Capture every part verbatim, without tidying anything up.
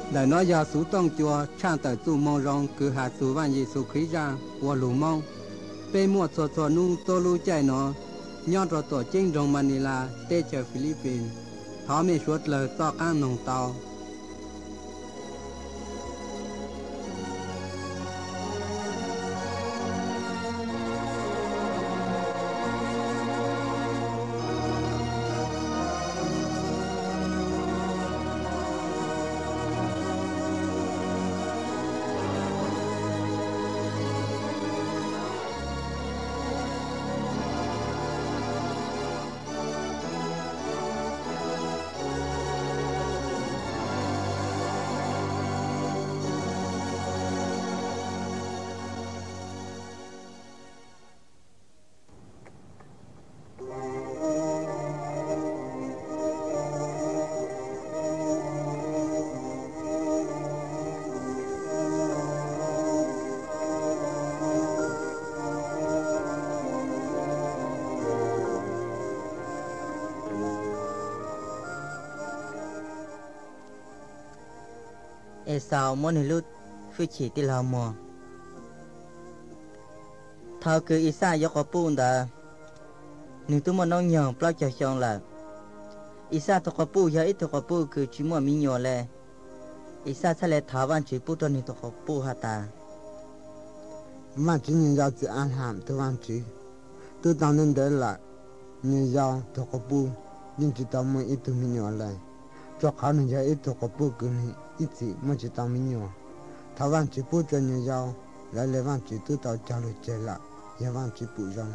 đại nó giờ số tông chùa trang tại tu mong rong cứ hạ số văn Giêsu Christ ra và lù mong pe mua cho cho nu tô lu chạy nó nhon rồi tổ chính trong Manila tê chờ Philippines thọ mi suốt lời to can nồng tàu e sao muốn hình lút phi chỉ tí lao mò thao cứ ý xa gió có bùn đã nhưng tôi muốn nông nhồng bao giờ chọn là ý xa tôi có bùn giờ ít tôi có bùn cứ chỉ muốn mình nhỏ lệ ý xa sẽ lại tháo van chỉ bùn tôi nên tôi có bùn hả ta mà chỉ nhìn ra tự an hàm tôi van chỉ tôi tao nên để lại nhìn ra tôi có bùn nhưng chỉ tao mới ít tôi mình nhỏ lệ cho khả năng ra ít tôi có bùn cứ ít gì mà chỉ tao mình nhỏ tháo van chỉ bùn cho nhìn ra lại lấy van chỉ tôi tao trả lời chơi lại giờ van chỉ bùn rong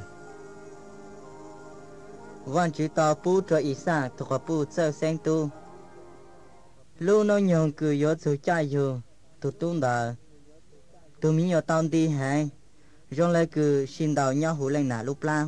van chỉ tao bùn cho ý xa tôi có bùn sơ sen tu lúc nó nhồng cứ gió sự chạy vô tôi tung đã tôi mình nhỏ tao đi hay rong lại cứ xin đầu nhau hú lên nà lúc lang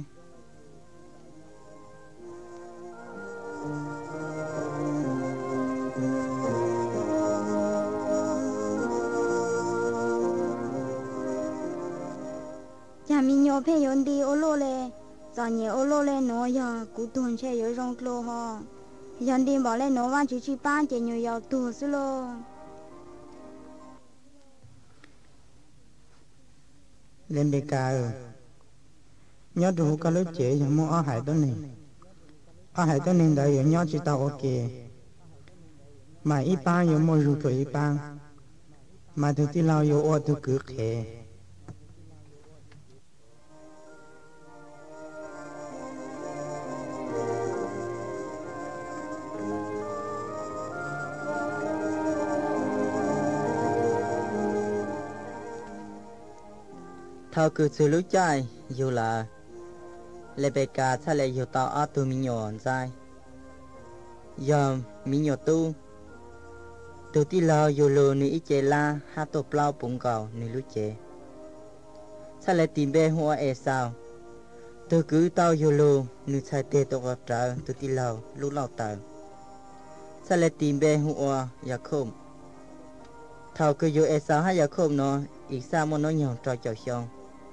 nhà mình nhỏ phải yon đi ô lô lê giờ nhẹ ô lô lê nó giờ cú tuần chơi ở trong lô ho yon đi bỏ lên nó van chỉ chỉ ban chỉ nhiều giờ tuần xí lô lên bề cà nhớ đủ cả lớp chế giờ mua ở hải đó này ở hải đó này đại nhớ chỉ tao ok mà ít ban giờ mua rượu ít ban mà thực tí lao giờ ở tôi cứ khề thao cứ xử lý chạy dù là lệ bề cả sẽ lại dù tao ở từ mình nhỏ dài giờ mình nhỏ tu từ tí lao dù lừa nữ ít chế la hát tổ plau bụng cầu nữ lúc chế sẽ lại tìm bê hoa e sao từ cứ tao dù lừa nữ sai tê tổ gặp trở từ tí lao lúc lao tờ sẽ lại tìm bê hoa ya không thao cứ dù e sao hay ya không nó ít sao mà nó nhỏ trò chào xong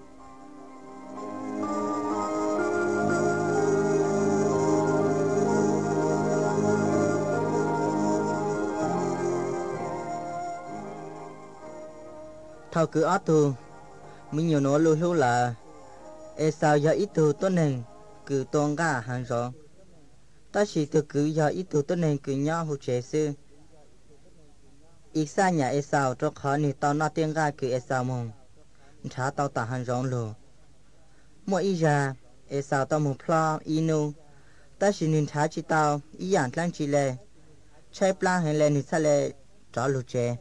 thao cứ ớt tu mình nhiều nói lưu lưu là e sao giờ ít tu tốt nên cứ tôn cả hàng rõ ta chỉ từ cứ giờ ít tu tốt nên cứ nhau hỗ trợ sư ít xa nhà e sao cho khó ni tao nói tiếng ga cứ e sao mong trả tao ta hàng rõ luôn mỗi ý ra e sao tao một pla inu ta chỉ nên trả chỉ tao ý dạng lăng chỉ lệ chơi plan hay lên thì sao lệ trả lụt chế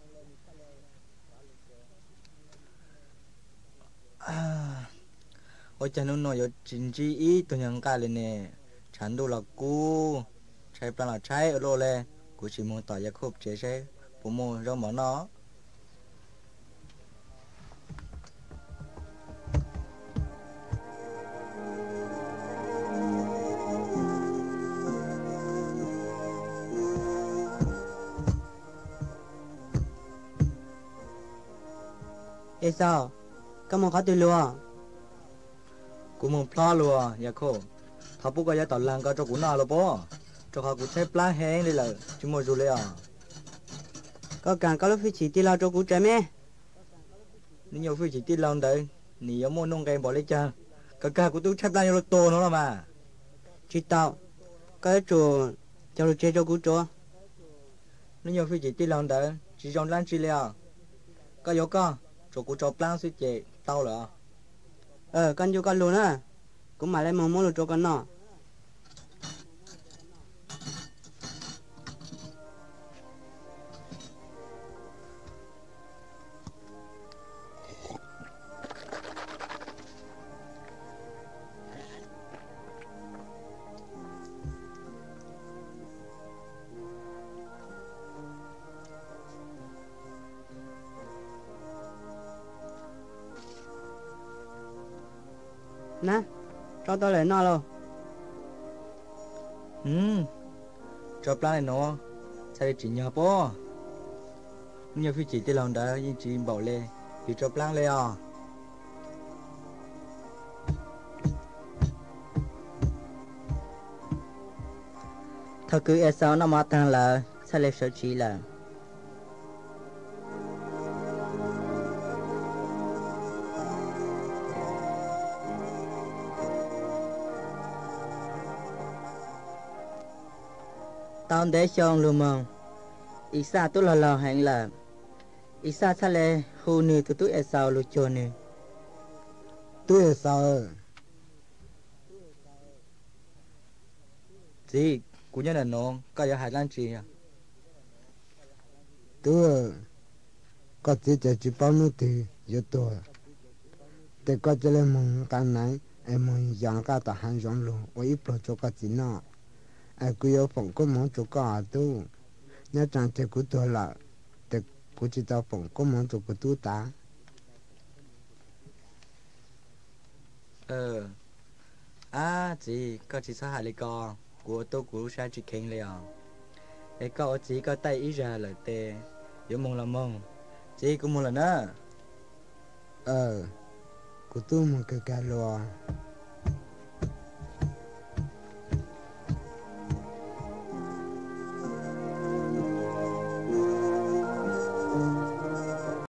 ôi cha nó nói chính trị ý tôi nhận cả lên nè chẳng đâu là cú trái plan là trái ở lô lê cú chỉ muốn tỏ ra khốp chế chế bố mua rau món nó ê sao các mong khó từ luôn cú muốn pla luôn ya khô thà bố cái tàu làng cái cho cú nào lo bố cho họ cú chế plan hẹn đây là chúng mua rồi à có càng có lúc phi chỉ đi lao cho cú trẻ mẹ nếu nhiều phi chỉ tin lòng đấy nì giống môn nông game bỏ lấy cha cả cả của tôi chấp lại nhiều tô nó là mà chỉ tao cái chỗ cho nó chơi cho cú chỗ nếu nhiều phi chỉ tin lòng đấy chỉ trong lan chỉ leo có yếu con chỗ của chỗ plan suy chế tao là ờ con vô con luôn á cũng mà lấy mong muốn cho con nọ nè cho tôi lại nó luôn ừ cho plan này nó sai chỉ nhớ po nhiều phi chỉ tin lòng đấy nhưng chỉ bảo lệ thì cho plan lệ à thật cứ e sao nó mà tăng là sai lệ sợ chỉ là tao để cho luôn mong ít xa tôi là lò hẹn là ít xa xa lệ hồ nữ tụi tôi e sao luôn cho nữ tôi sao gì cú nhân là nó có giờ hải lan chỉ à tôi có chỉ chỉ chỉ bao nhiêu thì giờ tôi để có chỉ là mong cái này em mong giang cả ta hàng giang luôn ở ít pro cho cái gì nọ ai cứ yêu phòng có mong cho cái tu nhớ rằng chỉ cứ tôi là để cứ chỉ tao phòng có mong cho cái tu ta ờ à gì có chỉ sao hải lấy con của tôi của sao chỉ khen liền để có chỉ có tay ý ra lời tê giống mong là mong chỉ cũng mong là nữa ờ của tôi một cái cái lo